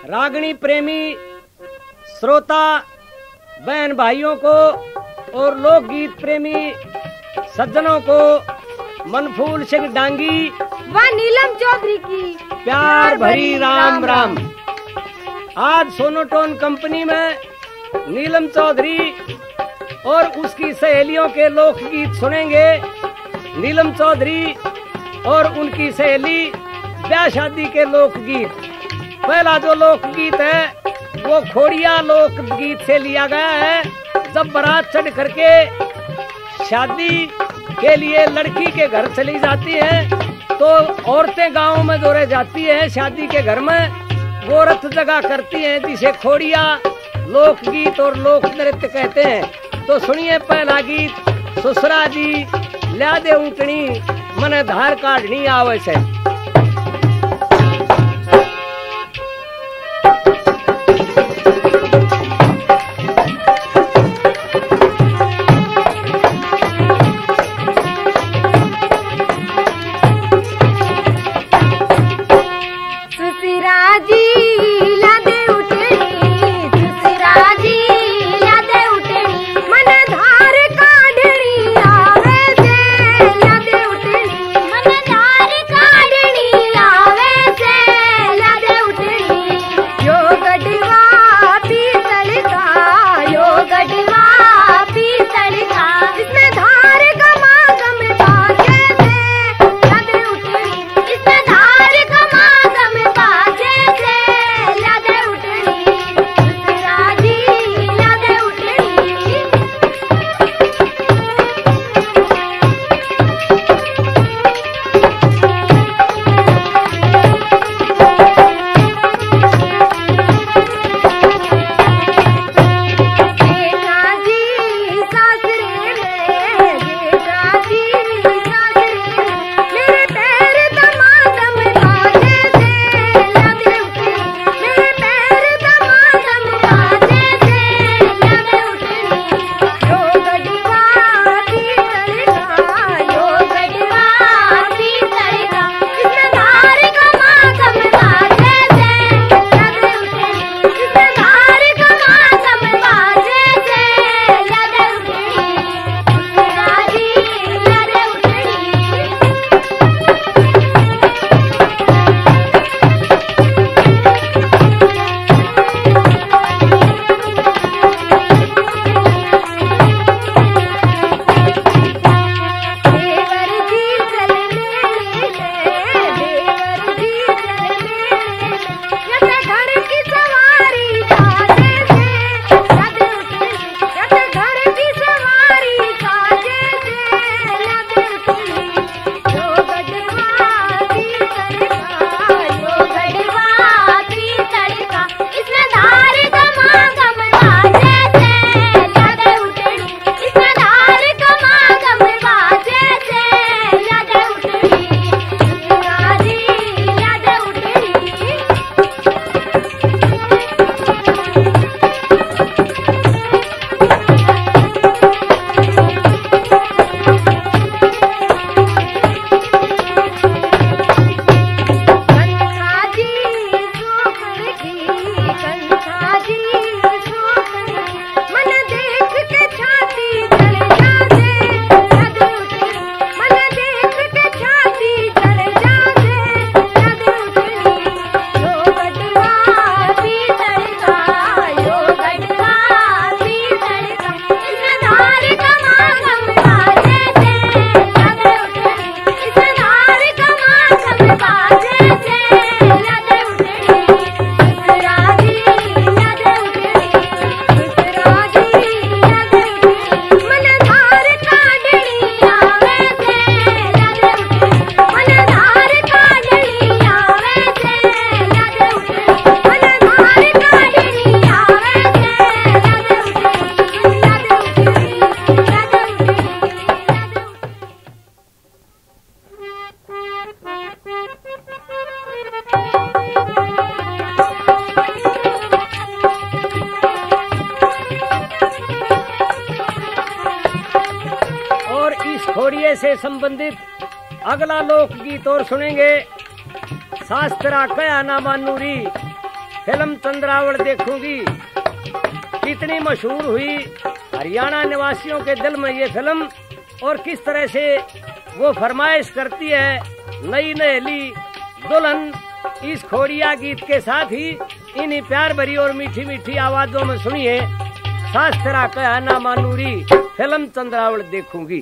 रागणी प्रेमी श्रोता बहन भाइयों को और लोकगीत प्रेमी सज्जनों को मनफूल सिंह डांगी व नीलम चौधरी की प्यार भरी राम राम। आज सोनोटोन कंपनी में नीलम चौधरी और उसकी सहेलियों के लोकगीत सुनेंगे। नीलम चौधरी और उनकी सहेली ब्याह शादी के लोकगीत। पहला जो लोकगीत है वो खोड़िया लोकगीत से लिया गया है। जब बारात चढ़ करके शादी के लिए लड़की के घर चली जाती है तो औरतें गांव में जो रह जाती है शादी के घर में वो रथ जगह करती हैं, जिसे खोड़िया लोकगीत और लोक नृत्य कहते हैं। तो सुनिए पहला गीत। ससुरा जी ल्या दे ऊँटनी मन धार काढ़नी आवे से। खोड़िए से संबंधित अगला लोकगीत और सुनेंगे। शास्त्रा कया ना मानूरी फिल्म चंद्रावल देखूंगी। कितनी मशहूर हुई हरियाणा निवासियों के दिल में ये फिल्म, और किस तरह से वो फरमाइश करती है नई नहेली दुल्हन इस खोड़िया गीत के साथ ही इन्हीं प्यार भरी और मीठी मीठी आवाजों में सुनिए सास तेरा कहा ना मानूरी, फिल्म चंद्रावल देखूंगी।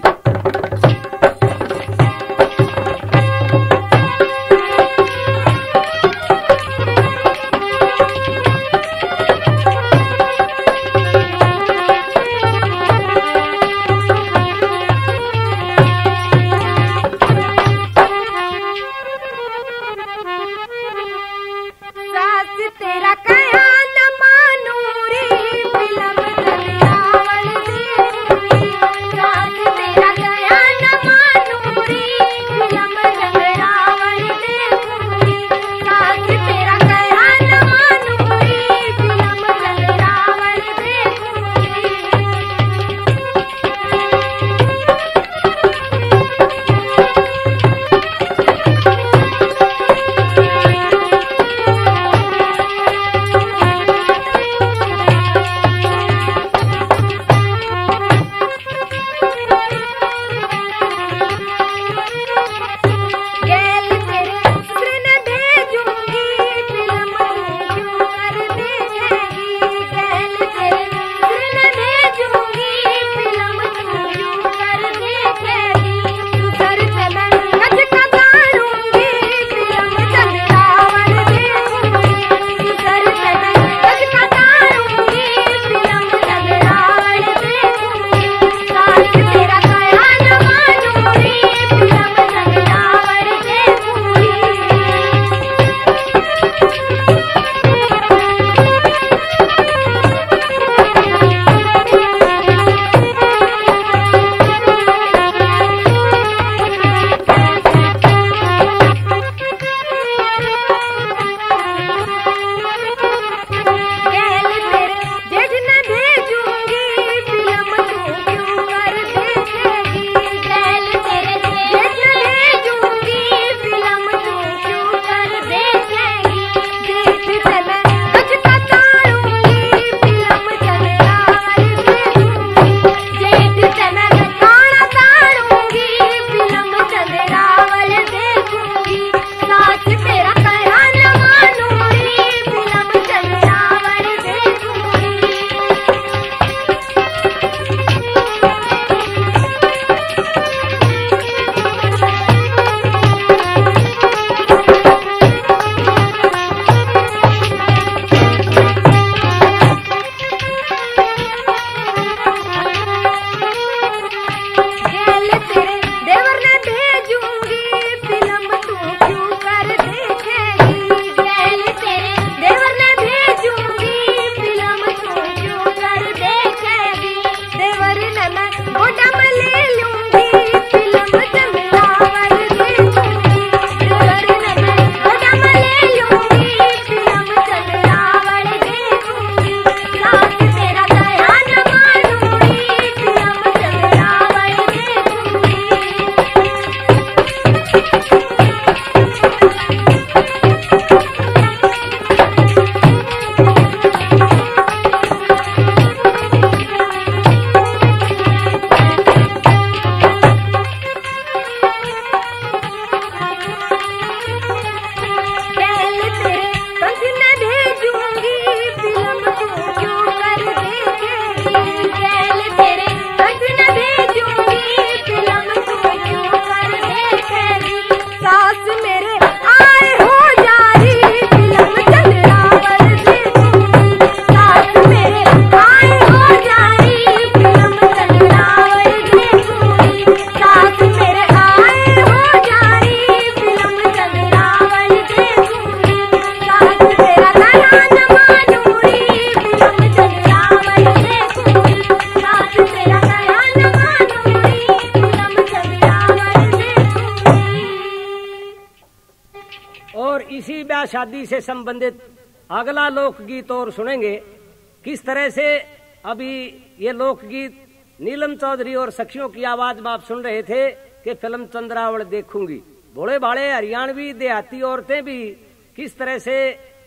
इसी ब्याह शादी से संबंधित अगला लोकगीत और सुनेंगे। किस तरह से अभी ये लोकगीत नीलम चौधरी और सखियों की आवाज में आप सुन रहे थे कि फिल्म चंद्रावल देखूंगी। भोले भाले हरियाणवी देहाती औरतें भी किस तरह से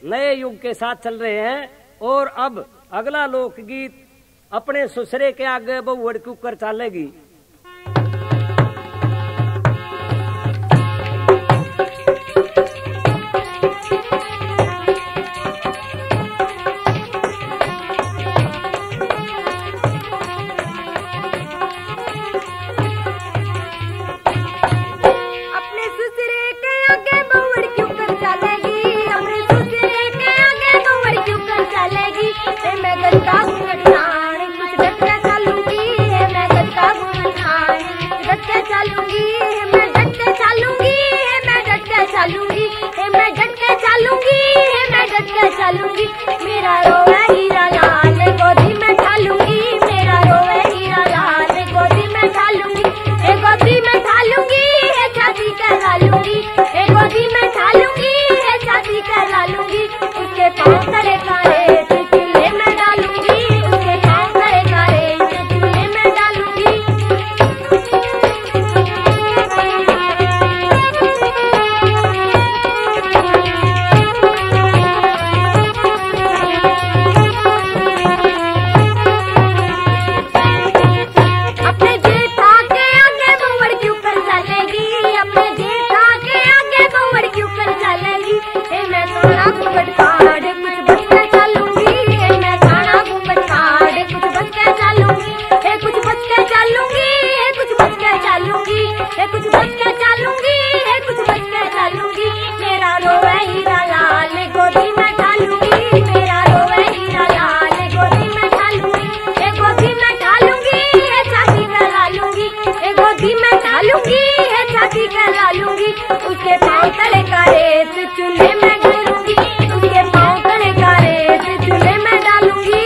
नए युग के साथ चल रहे हैं। और अब अगला लोकगीत अपने ससुरे के आगे बहुवड़ के ऊपर चलेगी। मेरा रोवे हीरा लाल गोदी में ठालूंगी, मेरा रोवे हीरा लाल गोदी में ठालूंगी, ए गोदी में ठालूंगी, है छाती करा लूंगी, ए गोदी में ठालूंगी, है छाती करा लूंगी, उसके पाँव करे कारे तो चूल्हे में डालूंगी, उसके पाँव करे कारे तो चूल्हे में डालूंगी। उसके पाँव तले का रेत चूल्हे में डालूंगी, उसके पाँव तले का रेत चूल्हे में डालूंगी।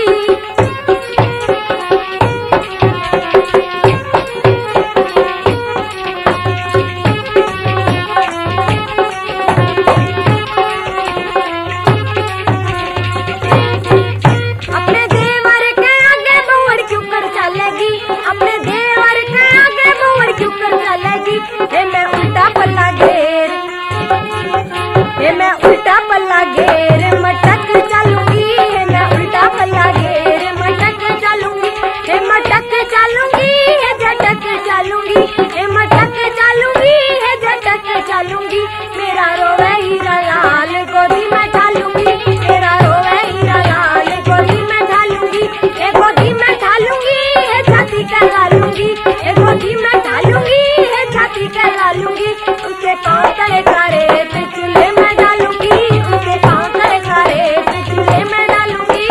अपने देवर के आगे बहुवड़ क्यों कर चलेगी, अपने देवर के आगे बहुवड़ क्यों कर चलेगी, हे मैं उल्टा पल्ला घेर, हे मैं उल्टा पल्ला घेर मटक चलूंगी, हे मैं उल्टा पल्ला घेर मटक चलूंगी, हे मटक चलूंगी, हे झटक चलूंगी, हे मटक चलूंगी, हे झटक चलूंगी। मेरा रोवे हीरा लाल गोदी में ढालूंगी, मेरा रोवे हीरा लाल गोदी में ढालूंगी, हे गोदी में ढालूंगी, हे छाती करा लूंगी, हे गोदी में ढालूंगी, हे छाती करा लूंगी। उसके पाँव तले का रेत चूल्हे में डालूंगी, उसके पाँव तले का रेत चूल्हे में डालूंगी।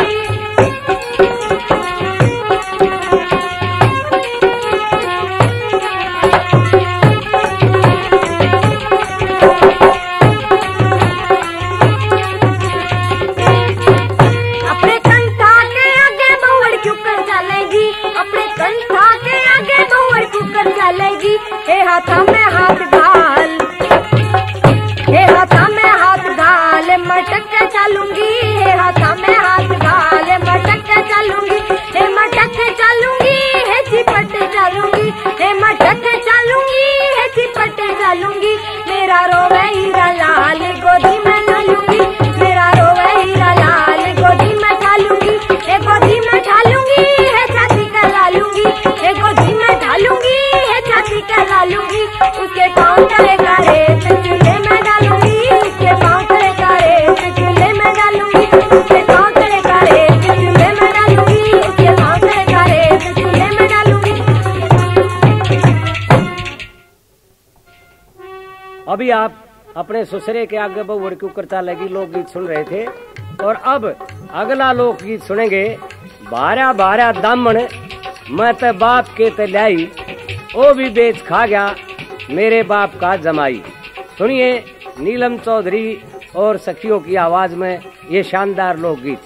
अपने कंठा के आगे बहुवड़ क्यों कर चलेगी, अपने कंठा के आगे बहुवड़ क्यों कर चलेगी, हे हाथा में हाथ घाल, हे हाथा में हाथ घाल मटक के चलूंगी, हे हाथा में हाथ घाल मटक के चलूंगी, हे मटक के चलूंगी, हे चिपट चलूंगी, हे मटक के चलूंगी, हे चिपट चलूंगी। मेरा रोवे हीरा लाल गोदी में ढालूंगी, मेरा रोवे हीरा लाल गोदी में ढालूंगी, हे गोदी में ढालूंगी, हे छाती करा लूंगी, हे गोदी में ढालूंगी, हे छाती करा लूंगी। उसके पाँव तले का रेत चूल्हे में डालूंगी, उसके पाँव तले का रेत चूल्हे में डालूंगी, उसके पाँव तले का रेत चूल्हे में डालूंगी, उसके पाँव तले का रेत चूल्हे में डालूंगी। अभी आप अपने ससुरे के आगे बहुवड़ के ऊपर चलेगी लोकगीत सुन रहे थे। और अब अगला लोकगीत सुनेंगे। भारा भारा दामन मैं ते बाप के ते लाई, ओ भी बेच खा गया मेरे बाप का जमाई। सुनिए नीलम चौधरी और सखियों की आवाज में ये शानदार लोकगीत।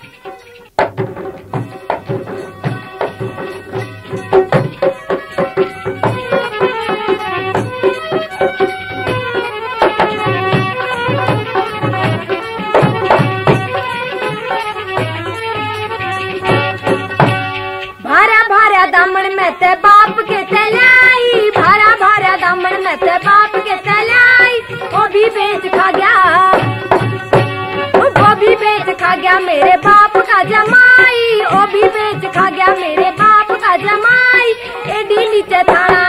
दामन में ते बाप के तलाई, भारा भारा दामन में ते बाप के तलाई, वो भी बेच खा गया, वो मेरे बाप का जमाई, ओ भी बेच खा गया मेरे बाप का जमाई। एडी नीचे थाना,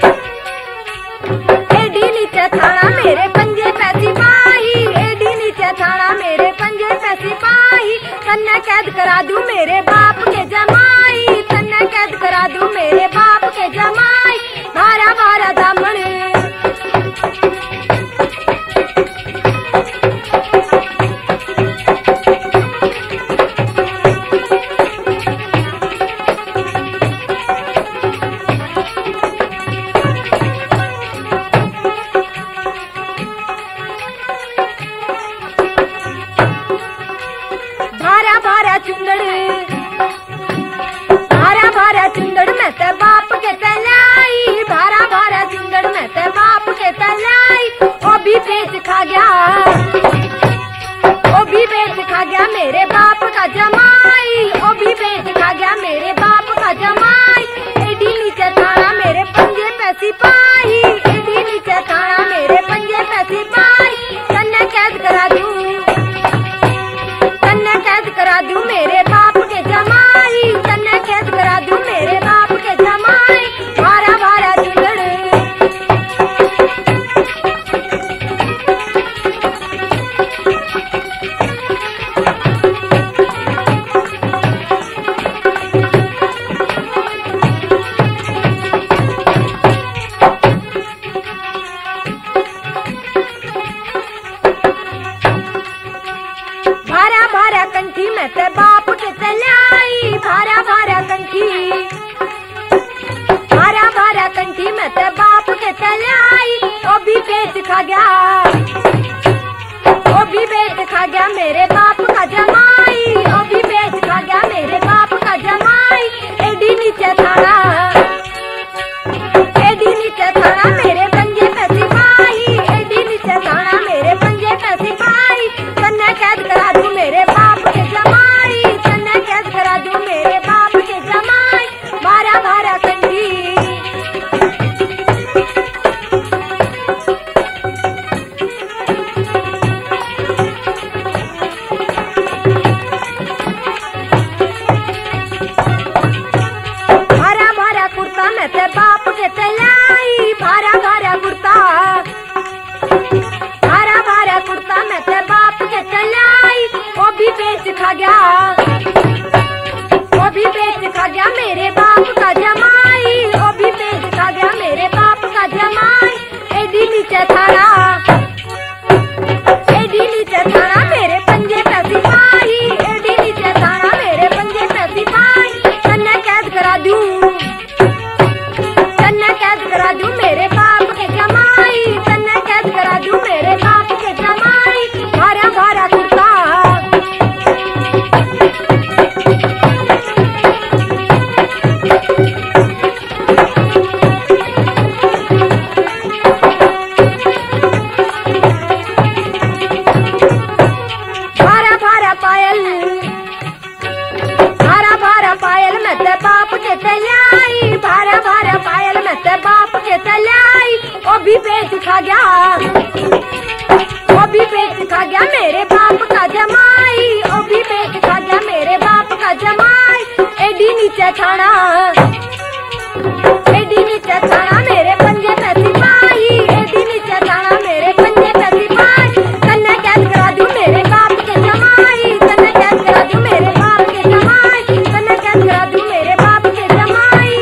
एडी नीचे थाना मेरे पंजे पे सिपाही, एडी नीचे थाना मेरे पंजे पे सिपाही। तन्ने कैद करा दूं मेरे बाप के जमाई, तन्ने कैद करा दूं मेरे बाप के जमाई। भारा भारा दामन, भारा भारा चुंदड़, भारा भारा चुंदड़ में ते बाप के तलाई, भारा भारा चुंदड़ में ते बाप के तलाई। ओ भी बेच खा गया, ओ भी बेच खा गया मेरे बाप का जमाई, ओ भी बेच खा गया मेरे बाप का जमाई। एडी नीचे थाना मेरे पंजे पे सिपाही, एडी नीचे थाना मेरे पंजे पे सिपाही। तन्ने कैद करा दूं, तन्ने कैद करा दूं मेरे बाप के जमाई, तन्ने कैद करा दूं मेरे बाप के जमाई। भारा भारा चुंदड़, भारा भारा कंठी में ते बाप के तलाई, भारा भारा कंठी, भारा भारा कंठी में ते बाप के तलाई। ओ भी बेच खा गया, ओ भी बेच खा गया मेरे बाप का जमाई, ओ भी बेच खा गया मेरे बाप का जमाई। एडी नीचे थाना, एडी नीचे थाना मेरे पंजे पे सिपाही, एडी नीचे थाना मेरे पंजे पे सिपाही। तन्ने कैद करा दूं मेरे बाप के जमाई, तन्ने कैद करा दूं मेरे बाप के जमाई। भारा भारा कंठी, भारा भारा कुर्ता में ते बाप के तलाई, भारा भारा कुर्ता, भारा भारा कुर्ता में ते बाप के तलाई। ओ भी बेच खा गया, ओ भी बेच खा गया मेरे बाप का जमाई, ओ भी बेच खा गया मेरे बाप का जमाई। एडी नीचे थाना, एडी नीचे थाना मेरे पंजे पे सिपाही, एडी नीचे थाना मेरे पंजे पे सिपाही। तन्ने कैद करा दूं, तन्ने कैद करा दूं मेरे बाप के जमाई, तन्ने कैद करा दूं मेरे बाप के जमाई। भारा भारा कुर्ता, भारा भारा पायल, भारा भारा पायल में ते बाप के तलाई, भारा भारा पायल में ते बाप के तलाई। ओ भी बेच खा गया, ओ भी बेच खा गया मेरे बाप का जमाई, ओ भी बेच खा गया मेरे बाप का जमाई। एडी नीचे थाना, एडी नीचे थाना मेरे पंजे पे सिपाही, एडी नीचे थाना मेरे पंजे पे सिपाही। तन्ने कैद करा दूं मेरे बाप के जमाई, तन्ने कैद करा दूं मेरे बाप के जमाई, तन्ने कैद करा दूं मेरे बाप के जमाई।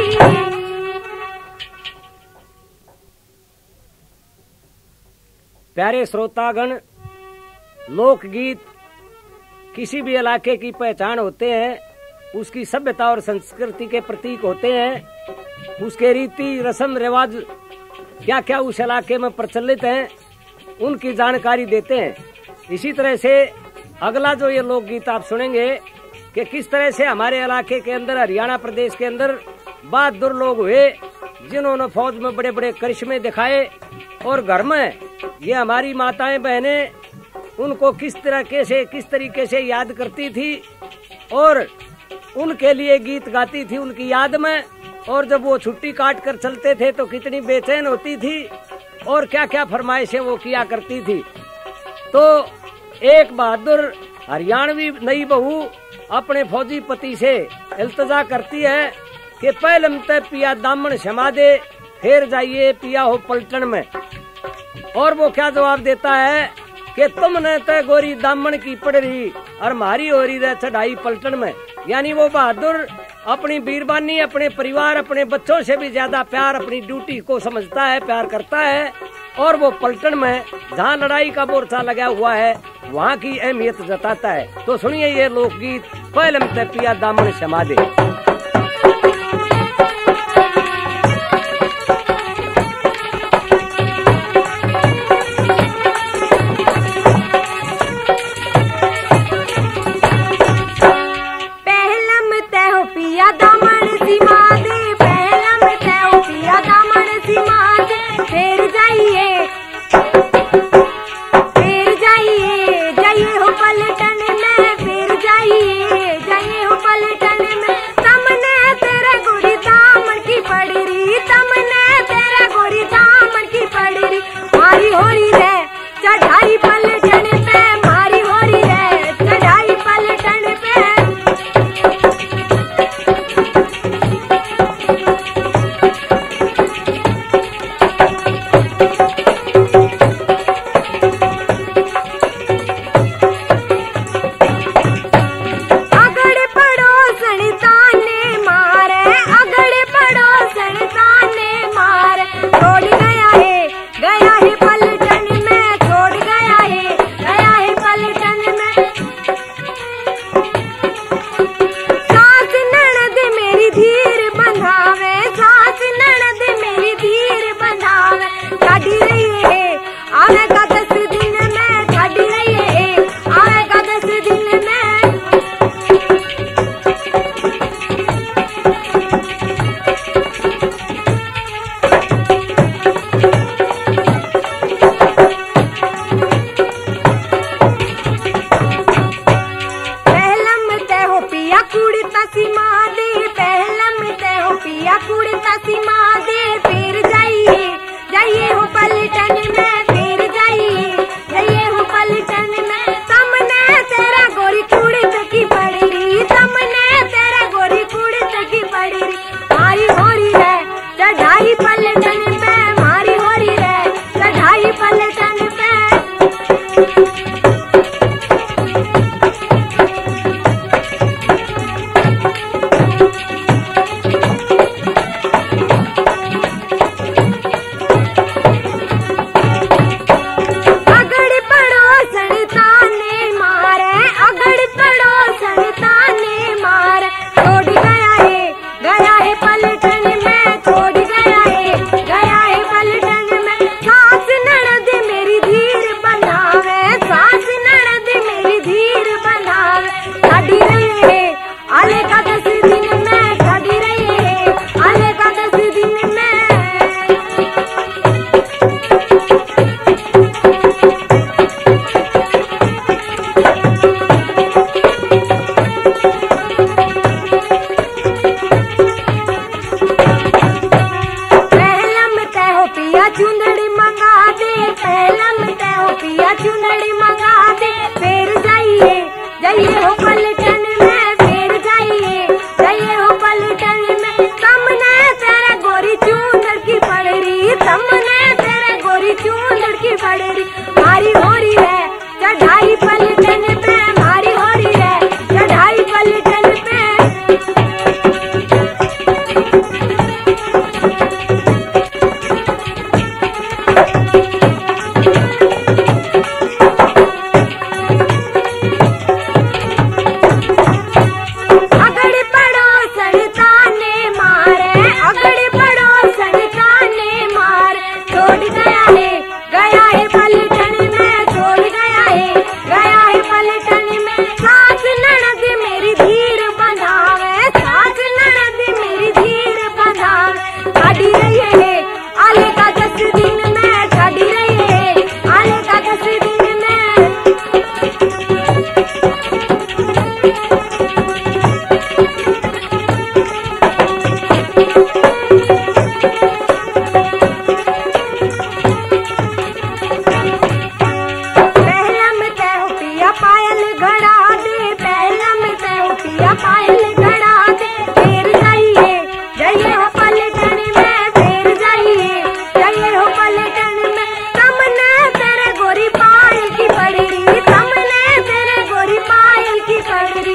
प्यारे श्रोतागण, लोकगीत किसी भी इलाके की पहचान होते हैं, उसकी सभ्यता और संस्कृति के प्रतीक होते हैं। उसके रीति रस्म रिवाज क्या क्या उस इलाके में प्रचलित हैं, उनकी जानकारी देते हैं। इसी तरह से अगला जो ये लोकगीत आप सुनेंगे कि किस तरह से हमारे इलाके के अंदर, हरियाणा प्रदेश के अंदर बहादुर लोग हुए जिन्होंने फौज में बड़े बड़े करिश्मे दिखाए, और घर में ये हमारी माताएं बहनें उनको किस तरीके से याद करती थी और उनके लिए गीत गाती थी उनकी याद में। और जब वो छुट्टी काट कर चलते थे तो कितनी बेचैन होती थी और क्या क्या फरमाइशें वो किया करती थी। तो एक बहादुर हरियाणवी नई बहू अपने फौजी पति से इल्तजा करती है कि पहले तय पिया दामन क्षमा दे, फिर जाइए पिया हो पलटन में। और वो क्या जवाब देता है कि तुमने तय गोरी दामन की पड़ रही और मारी हो रही रह चढ़ाई पलटन में। यानी वो बहादुर अपनी बीरबानी, अपने परिवार, अपने बच्चों से भी ज्यादा प्यार अपनी ड्यूटी को समझता है, प्यार करता है। और वो पलटन में जहाँ लड़ाई का मोर्चा लगा हुआ है वहाँ की अहमियत जताता है। तो सुनिए ये लोकगीत पहले तय पिया दामन क्षमा दे। जाइए हो पलटन में, फिर जाइए हो पलटन में।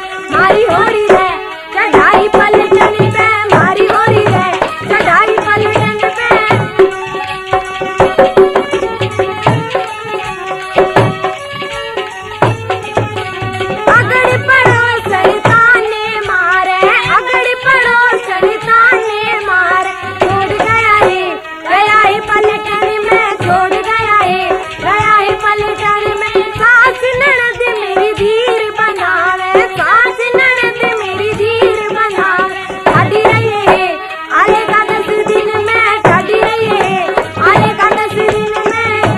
मारी हो रही है चढ़ाई पलटन पे, मारी हो रही है चढ़ाई पलटन पे। अगड़ पड़ो सड़ताने मारे, अगड़ पड़ो सड़ताने मारे, छोड़ गया है पलटन में, छोड़ गया है पलटन में। सास ननद मेरी धीर बनावे, सास ननद मेरी धीर बनावे, ठाडी रही है आएगा 10 दिन में, ठाडी रही है आएगा 10 दिन में।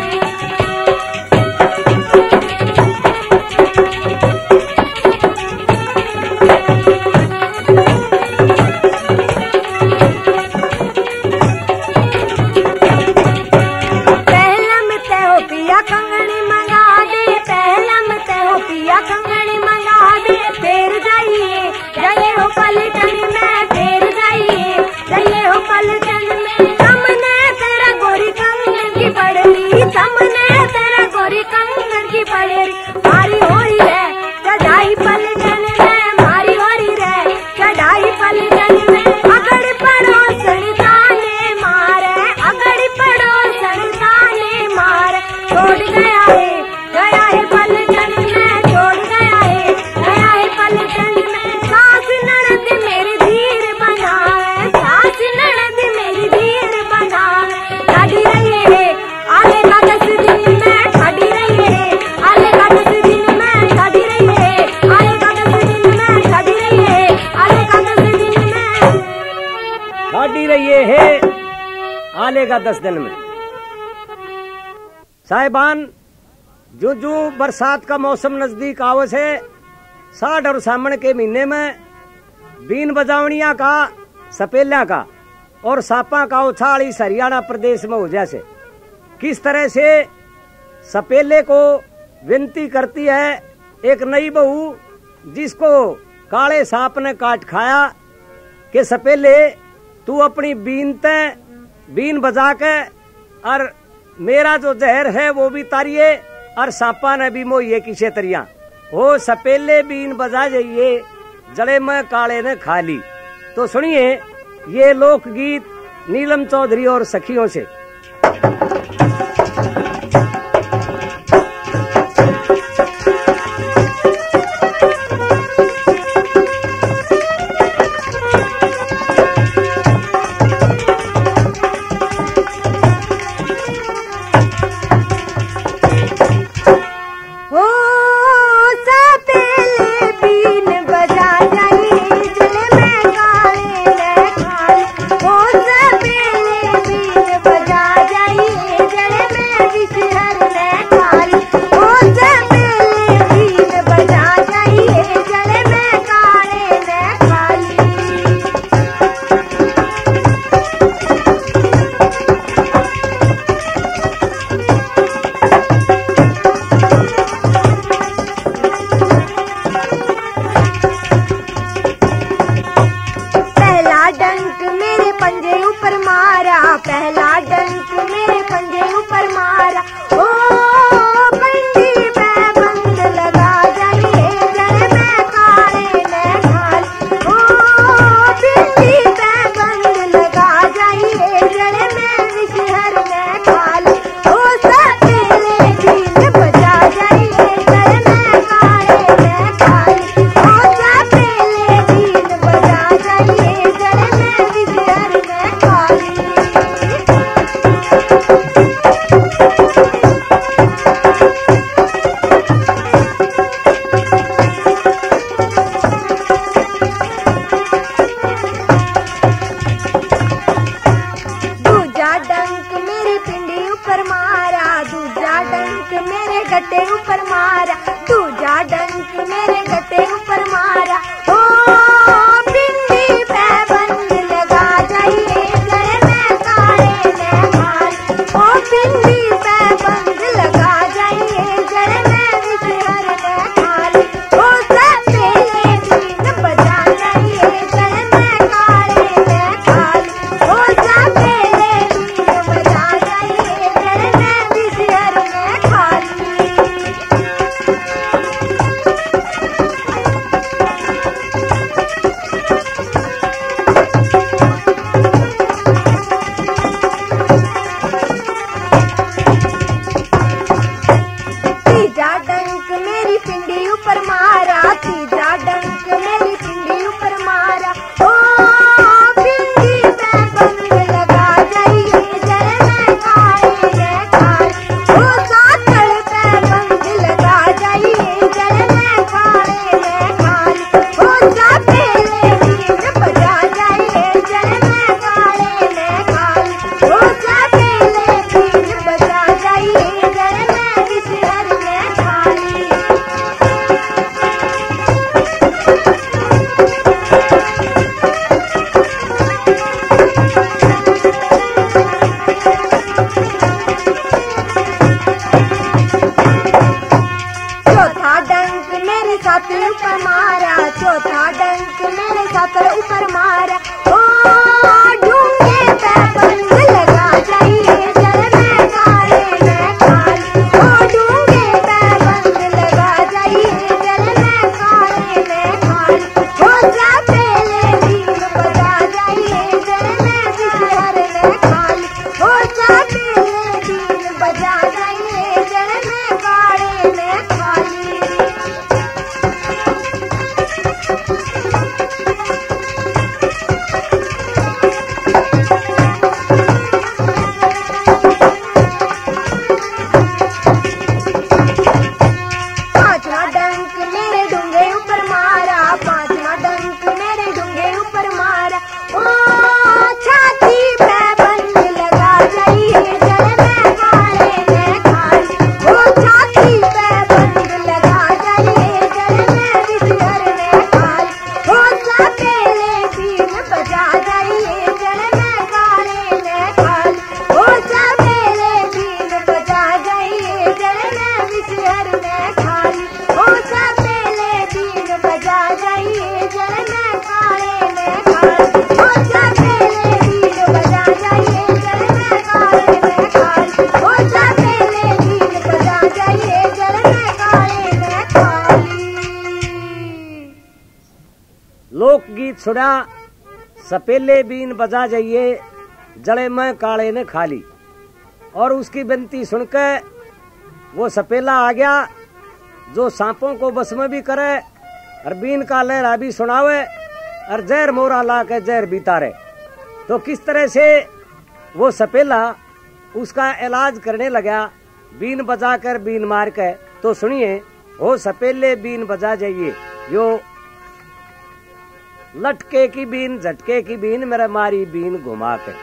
पहलम ते हो पिया कंगनी मंगा दे, पहलम ते हो पिया कंगनी मंगा दे, फेर जाइए हो पलटन में, फेर जाइए हो पलटन में। सामने तेरा गोरी कंगन की पड़ेली, सामने तेरा गोरी कंगन की पड़ेली, मारी हो रही है चढ़ाई पलटन में, मारी हो रही है चढ़ाई पलटन में। अगड़ पड़ो सड़ताने मारे, अगड़ पड़ो सड़ताने मारे, छोड़ गया है पलटन में, छोड़ गया है पलटन में। सास ननद मेरी धीर बनावे, सास ननद मेरी धीर बनावे, ठाडी रही है आएगा 10 दिन में, ठाडी रही है आएगा 10 दिन में, ठाडी रही है आएगा 10 दिन में, ठाडी रही है आएगा 10 दिन में। ठाडी रहिए है आलेगा 10 दिन में। साहिबान, जो बरसात का मौसम नजदीक आवस है, साठ और सामण के महीने में बीन बजावणिया का, सपेलिया का और सापा का उछाल इस हरियाणा प्रदेश में हो जैसे किस तरह से सपेले को विनती करती है एक नई बहू, जिसको काले सांप ने काट खाया, कि सपेले तू अपनी बीन बजा के और मेरा जो जहर है वो भी तारिये, और सांपा ने भी मोहिए किसे तरिया हो, सपेले बीन बजा जाइए जड़े में काले ने खा ली। तो सुनिए ये लोकगीत नीलम चौधरी और सखियों से। बजा चौथा डंक मेरे सातर ऊपर मारा, ओ ढूंढे पे बंद लगा जाइए जल में काले में काली, ओ ढूंढे पे बंद लगा जाइए जल में काले में काली, हो जा पहले बीन बजा जाइए जल में बिछहर में खाली, हो जा पहले बीन बजा जाइए जल में काले में खाली। पांचवा डंक मेरे डूंगे ऊपर मारा, पांचवा डंक मेरे डूंगे ऊपर मारा, ओ छाती पे बंद लगा जाइए जल में काले में खाली, ओ छाती पे बंद लगा जाइए जल में बिछहर में खाली, हो जा पहले बीन बजा जाइए जल में काले में खाली, हो जा पहले बीन बजा जाइए जल में बिछहर में खाली, हो जा पहले बीन बजा जाइए जल में काले में खाली, हो जा पहले बीन बजा जाइए जल में काले में खाली, हो जा पहले बीन बजा जाइए जल में काले में खाली। लोकगीत सुना, सपेले बीन बजा जाइए जड़े में काले ने खाली। और उसकी विनती सुनकर वो सपेला आ गया जो सांपों को बस में भी करे और बीन का लहरा भी सुनावे और जहर मोरा ला के जहर भी तारे। तो किस तरह से वो सपेला उसका इलाज करने लगा बीन बजा कर बीन मार के। तो सुनिए, हो सपेले बीन बजा जाइए, यो लटके की बीन झटके की बीन मेरा मारी बीन घुमा के।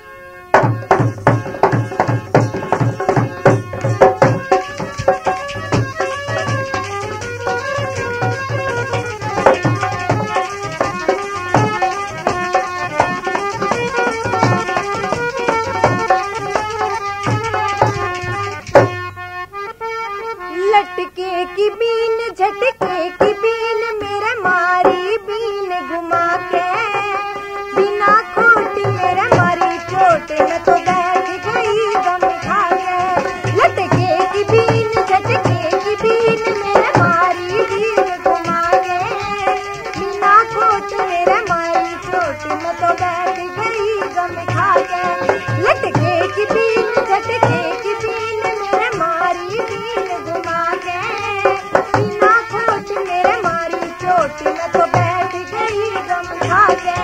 लटके की बीन झटके की बीन मेरे मारी बीन घुमा के, बिना खोट मेरे मारी चोट में तो बैठ गई गम खा के। लटके की बीन झटके की बीन मेरे मारी बीन घुमा के, बिना खोट मेरे मारी चोट में तो बैठ गई गम खा के। लटके की बीन झटके की बीन मेरे मारी बीन घुमा के, बिना खोट मेरे मारी चोट में तो बैठ गई गम खा के।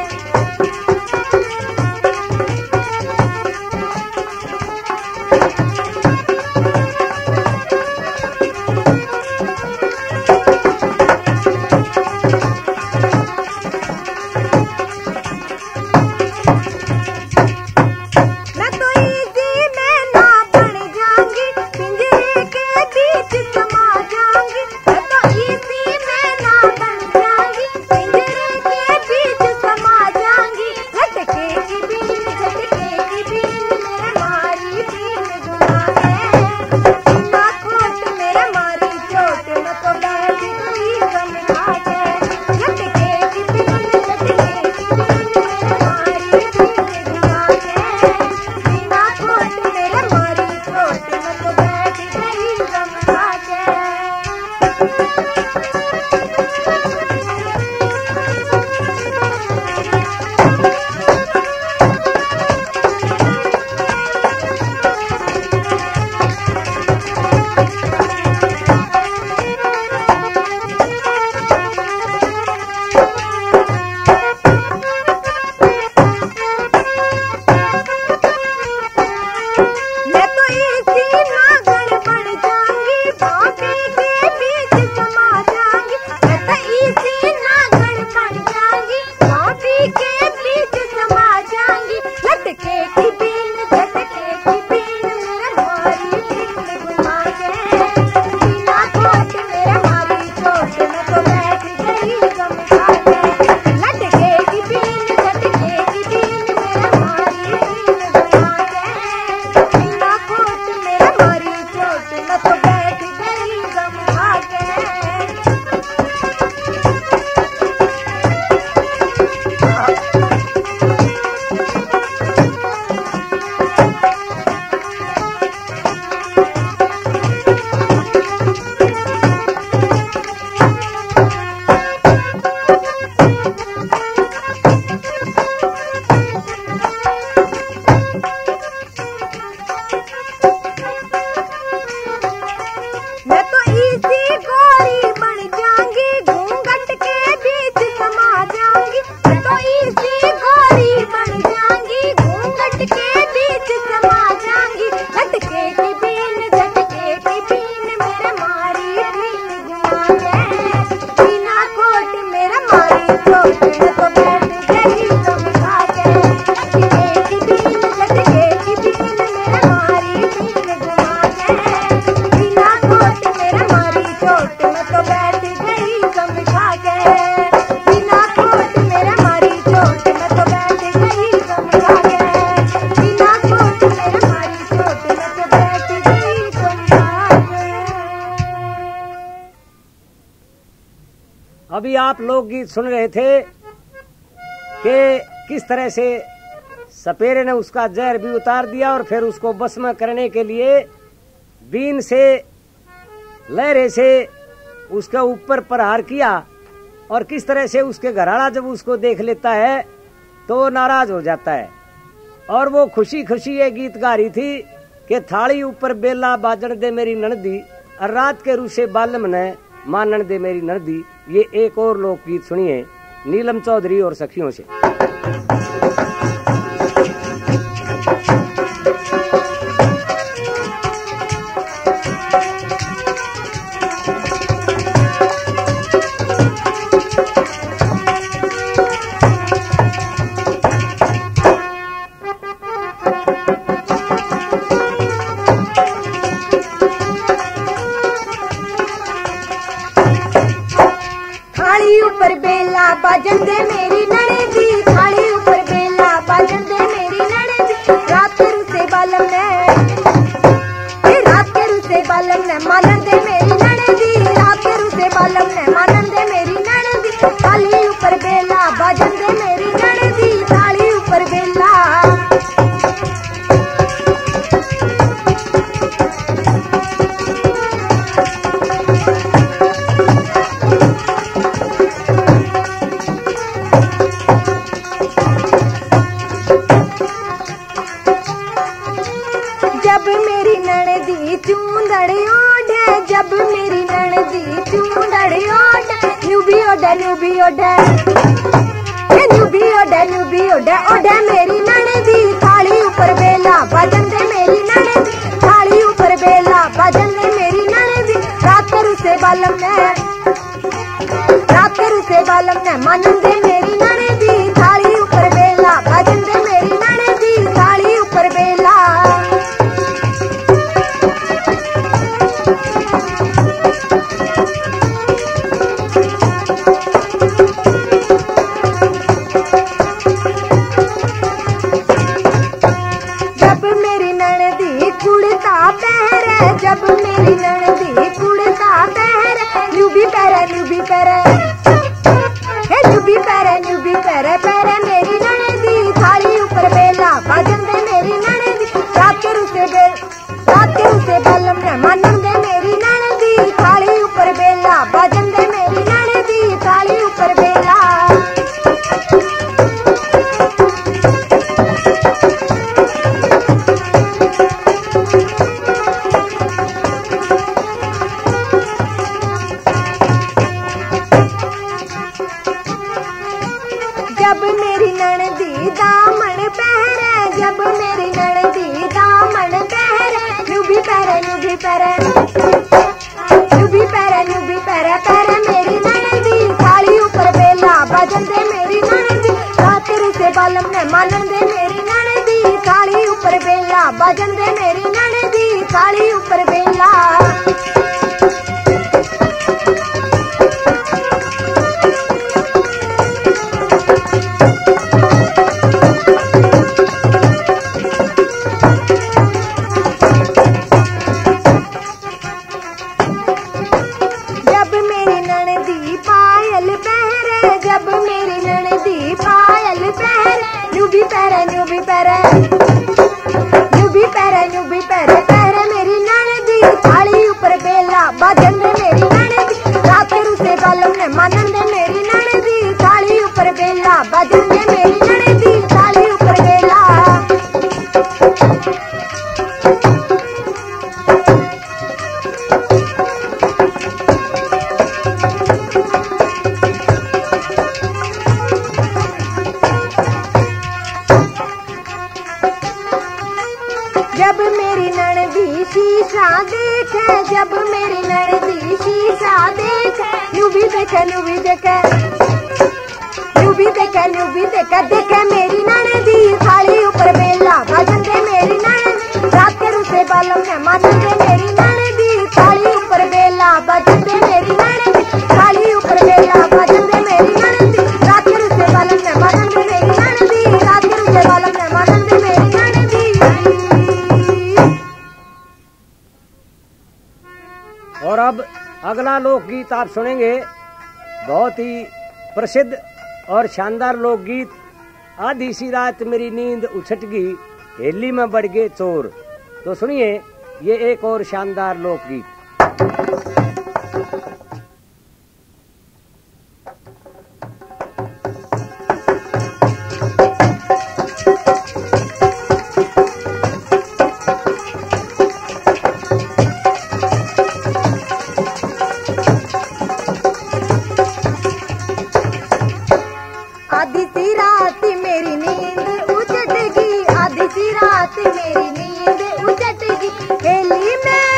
मैं तो इसी में ना बन जाऊंगी, पिंजरे के बीच समा जाऊंगी। मैं तो इसी में ना बन जाऊंगी, पिंजरे के बीच समा जाऊंगी। लटके की बीन झटके की बीन मेरे मारी बीन घुमा के, बिना खोट मेरे मारी चोट में तो बैठ गई गम खा के। लटके की बीन झटके की बीन मेरे मारी बीन घुमा के, बिना खोट मेरे मारी चोट में तो बैठ गई गम खा के। हमारी चोट में तो बैठ गई तुम खाके। झटके की बीन मेरे मारी बीन घुमा के। बिना कोट मेरे मारी चोट में तो बैठ गई तुम खाके। बिना कोट मेरे मारी चोट में तो बैठ गई तुम खाके। बिना कोट मेरे मारी चोट में तो बैठ गई तुम खाके। अभी आप लोकगीत सुन रहे थे कि किस तरह से सपेरे ने उसका जहर भी उतार दिया और फिर उसको भस्म करने के लिए बीन से लहरे से उसके ऊपर प्रहार किया और किस तरह से उसके घराड़ा जब उसको देख लेता है तो नाराज हो जाता है और वो खुशी खुशी ये गीत गा रही थी कि थाली ऊपर बेला बाजन दे मेरी ननदी और रात के रूसे बालम ने मानन दे मेरी ननदी। ये एक और लोकगीत सुनिए नीलम चौधरी और सखियों से। थाली ऊपर बेला बाजन दे मेरी ननदी। थाली ऊपर बेला बाजन दे मेरी ननदी। रात के रूसे बालम ने मानन दे मेरी ननदी। रात के रूसे बालम ने मानन दे मेरी ननदी। थाली ऊपर बेला बाजन दे मेरी ननदी। थाली ऊपर बेला जब मेरी ननदी चूंदड़ ओढ़े। जब मेरी ननदी चूंदड़ ओढ़े। न्यूबी ओढ़े न्यूबी ओढ़े न्यूबी ओढ़े न्यूबी ओढ़े ओढ़े मेरी ननदी। थाली ऊपर बेला बाजन दे मेरी ननदी। थाली ऊपर बेला बाजन दे मेरी ननदी। रात के रूसे बालम ने मानन दे मेरी ननदी। थाली ऊपर बेला बाजन दे मेरी ननदी। थाली ऊपर बेला जब मेरी ननदी कुड़ता पहरे। जब मेरी ननदी कुड़ता पहरे। न्यूबी पहरे न्यूबी पहरे न्यूबी पहरे पहरे मेरी ननदी। थाली ऊपर बेला बाजन दे मेरी ननदी। रात के रूसे बालम ने मानन दे मेरी ननदी। थाली ऊपर बेला बाजन दे मेरी ननदी। थाली ऊपर बेला जब मेरी ननदी दामन पहरे। जब मेरी ननदी दामन पहरे। न्यूबी पहरे न्यूबी पहरे न्यूबी पहरे न्यूबी पहरे पहरे मेरी ननदी। थाली ऊपर बेला बाजन दे मेरी ननदी। रात के रूसे बालम ने मानन दे मेरी ननदी। थाली ऊपर बेला बाजन दे मेरी ननदी। थाली ऊपर बेला जब मेरी ननदी पायल पहरे। जब मेरी ननदी पायल पहरे। न्यूबी पहरे न्यूबी पहरे न्यूबी पहरे न्यूबी पहरे पहरे मेरी ननदी। थाली ऊपर बेला बाजन दे मेरी ननदी। रात के रूसे बालम ने मानन दे मेरी ननदी। थाली ऊपर बेला बाजन दे मेरी ननदी। थाली ऊपर बेला जब मेरी ननदी शीशा देखे। जब मेरी ननदी शीशा देखे। न्यूबी देखे न्यूबी देखे के देखे मेरी ननदी थाली ऊपर बेला भजन दे मेरी ननदी रात के रुसे बालम ने मानन दे मेरी ननदी थाली ऊपर बेला भजन दे मेरी ननदी थाली ऊपर बेला भजन दे मेरी ननदी रात के रुसे बालम ने मानन दे मेरी ननदी रात के रुसे बालम ने मानन दे मेरी ननदी। और अब अगला लोकगीत आप सुनेंगे, बहुत ही प्रसिद्ध और शानदार लोकगीत। आधी सी रात मेरी नींद उछट गई, हेली में बढ़ गए चोर। तो सुनिए ये एक और शानदार लोकगीत। आधी सी रात मेरी नींद उजट गई, आधी सी रात मेरी नींद उजट गई, हेली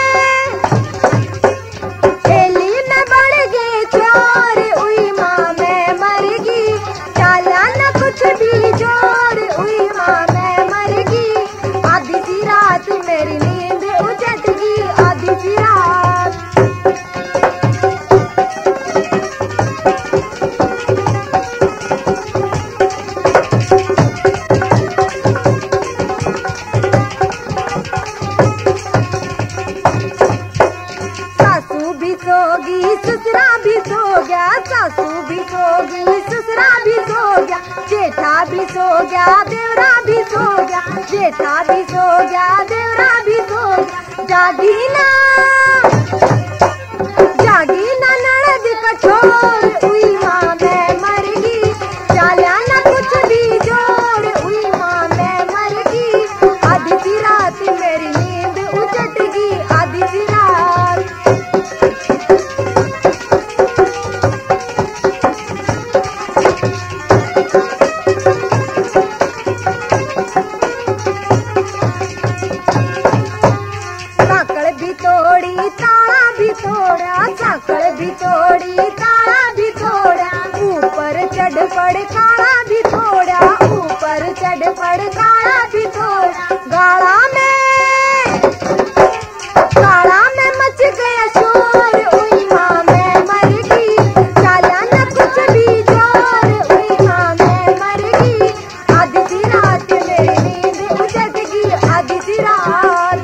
में बढ़ गए चोर, उई माँ मैं मर गई, चाला न कुछ भी जोर, उई माँ मैं मर गई। आधी सी रात मेरी नींद उजट गई, आधी सी रात। ससुरा भी सो गया, सासू भी सो गई, ससुरा भी सो गया, जेठा भी सो गया, देवरा भी सो गया, जेठा भी सो गया, देवरा भी सो गया। जागी ना ननद कठोर, उई माँ मैं मर गई, चाला ना कुछ भी जोर, उई माँ मैं मर गई। आधी सी रात मेरी नींद उजट गई, आधी सी रात। साकड़ भी तोड़ी ताला भी तोड़ा, ऊपर चढ़ पड़ काला भी तोड़ा, ऊपर चढ़ पड़ काला भी तोड़ा। काला में मच गया शोर, उई माँ मैं मर गई, चाला न कुछ भी जोर, उई माँ मैं मर गई। आधी सी रात मेरी नींद उजट गई, आधी सी रात।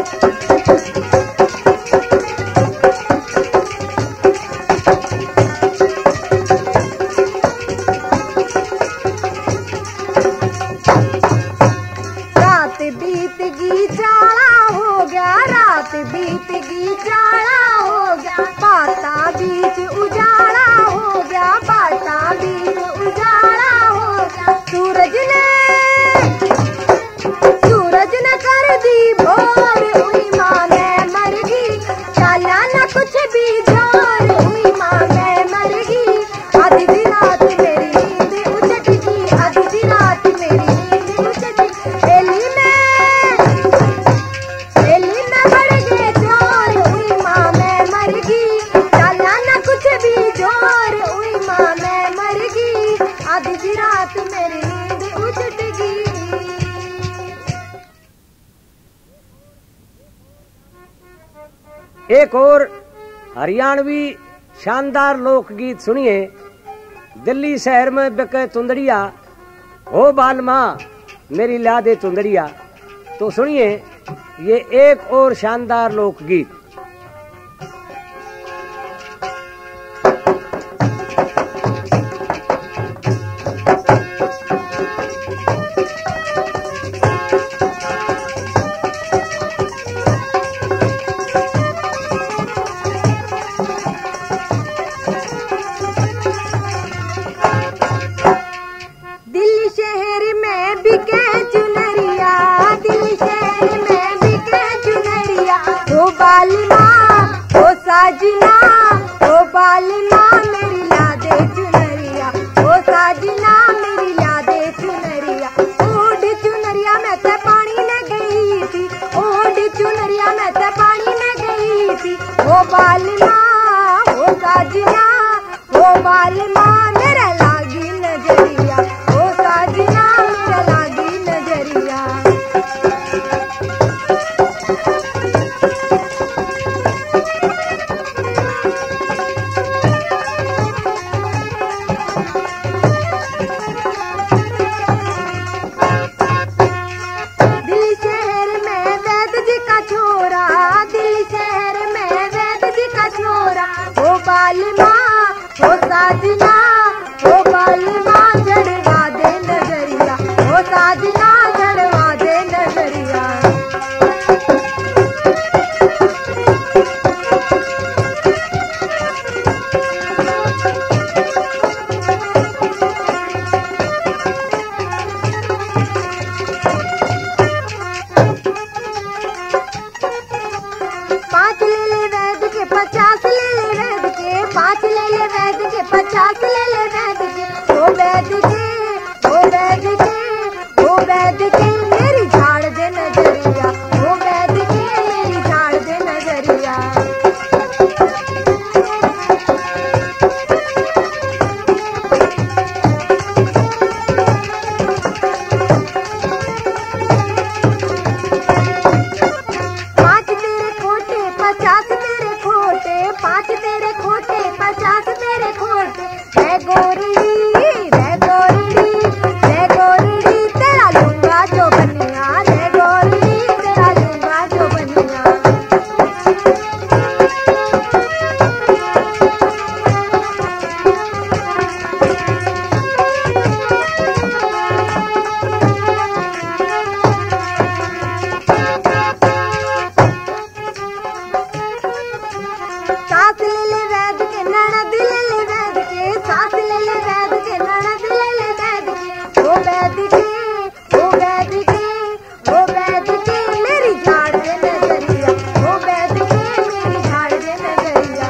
बीत गई जाड़ा हो गया, रात बीत गई जाड़ा हो गया, बाता बीच उजाड़ा हो गया, बाता बीच उजाड़ा हो गया। सूरज ने कर दी भोर, उई माँ मैं मर गई, चाला न कुछ भी जोर, उई माँ मैं मर गई। आधी सी रात मेरी नींद उजट गई, आधी सी रात मेरी नींद उजट गई, हेली में बढ़ गए चोर, उई माँ मैं मर गई, चाला न कुछ भी जोर, उई माँ मैं मर गई। आधी सी रात मेरी नींद उजट गई। एक और हरियाणवी शानदार लोकगीत सुनिए। दिल्ली शहर में बिके चुंदड़िया, हो बाल माँ मेरी ला दे चुंदड़िया। तो सुनिए ये एक और शानदार लोकगीत। दिल्ली शहर में बिके चुनरिया, दिल्ली शहर में बिके चुनरिया, हो बाल माँ हो साजना, हो बाल माँ मेरी ला दे चुनरिया, हो साजना मेरी ला दे चुनरिया। ओढ़ चुनरिया में ते पानी में गई थी, ओढ़ चुनरिया में ते पानी में गई थी, हो बाल माँ हो साजना, हो बाल माँ मेरा लागी नजरिया, हो साजना साजना ओ बालमा जड़वा दे नजरिया, ओ साजना जड़वा दे नजरिया। पाँच ले ले वैद के 50 ले ले वैद के, 5 ले ले वैद के 50 ले ले वैद के। ओ वैद के ओ वैद के ओ वैद के मेरी झाड़ दे नजरिया, ओ वैद के मेरी झाड़ दे नजरिया। पाँच तेरे खोटे 50 तेरे खोटे, 5 तेरे खोटे 50 तेरे खोटे। रे गोरड़ी रे गोरड़ी रे गोरड़ी तेरा लूंगा जो बनिया, रे गोरड़ी तेरा लूंगा जो बनिया। सास ले ले वैद के ननद ले ले वैद के, सास ले ले वैद के ननद ले ले वैद के। ओ वैद के ओ वैद के ओ वैद के मेरी झाड़ दे नजरिया, ओ वैद के मेरी झाड़ दे नजरिया।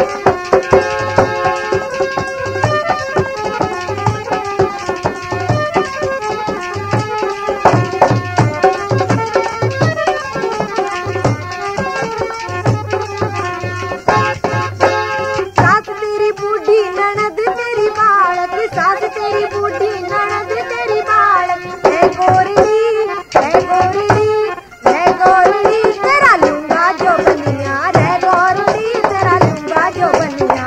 सास तेरी बूढ़ी ननद तेरी बालक, सास तेरी बूढ़ी ननद तेरी बालक। रे गोरड़ी रे गोरड़ी रे गोरड़ी तेरा लूंगा जो बनिया, रे गोरड़ी तेरा लूंगा जो बनिया।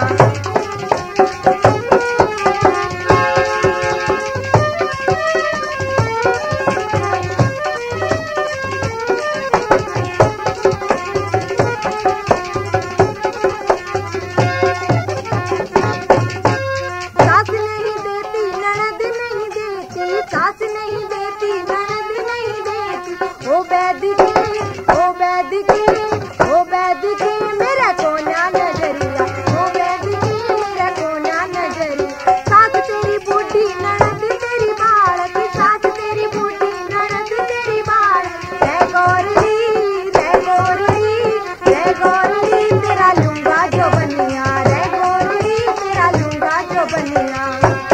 सास नहीं देती ननद नहीं देती, सास नहीं देती ननद नहीं देती। ओ वैद के ओ वैद के ओ वैद के मेरा कोना नजरिया, ओ वैद के मेरा कोना नजरिया। सास तेरी बूढ़ी ननद तेरी बालक, सास तेरी बूढ़ी ननद तेरी बालक। रे गोरड़ी रे गोरड़ी रे गोरड़ी तेरा लूंगा जो बनिया, रे गोरड़ी तेरा लूंगा जो बनिया।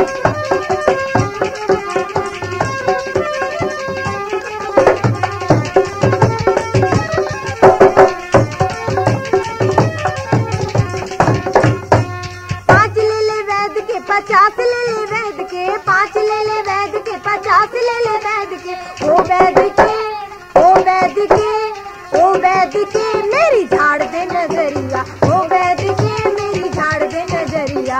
पाँच ले ले वैद के 50 ले ले वैद के, 5 ले ले वैद के 50 ले ले वैद के। ओ वैद के ओ वैद के ओ वैद के मेरी झाड़ दे नजरिया, ओ वैद के मेरी झाड़ दे नजरिया।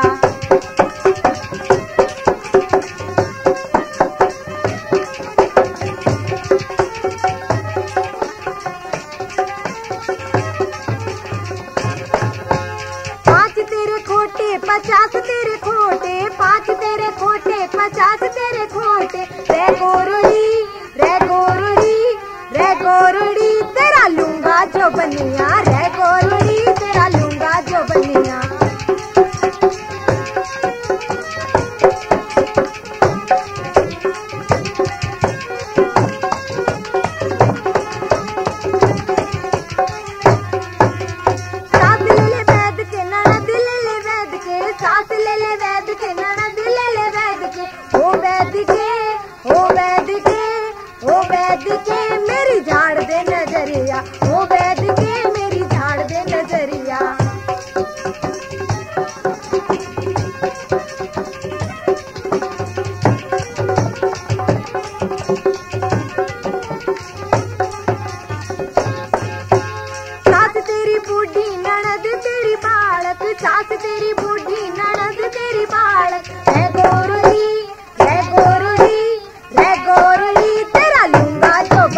पाँच तेरे खोटे 50 तेरे खोटे, 5 तेरे खोटे 50 तेरे खोटे। रे गोरड़ी रे गोरड़ी रे गोरड़ी तेरा लूंगा जो बनिया, रे गोरड़ी तेरा लूंगा जो बनिया। सास ले ले वैद के ननद ले ले वैद के, सास ले ले वैद के ननद ले ले वैद के। ओ वैद के ओ वैद के ओ वैद के मेरी झाड़ दे नजरिया, ओ वैद के मेरी झाड़ दे नजरिया। सास तेरी बूढ़ी ननद तेरी बालक, सास तेरी बूढ़ी ननद तेरी बालक। रे गोरड़ी रे गोरड़ी रे गोरड़ी तेरा लूंगा जो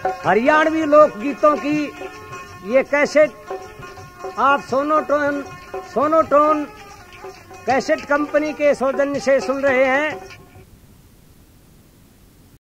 हरियाणवी लोकगीतों की ये कैसेट आप सोनोटोन कैसेट कंपनी के सौजन्य से सुन रहे हैं।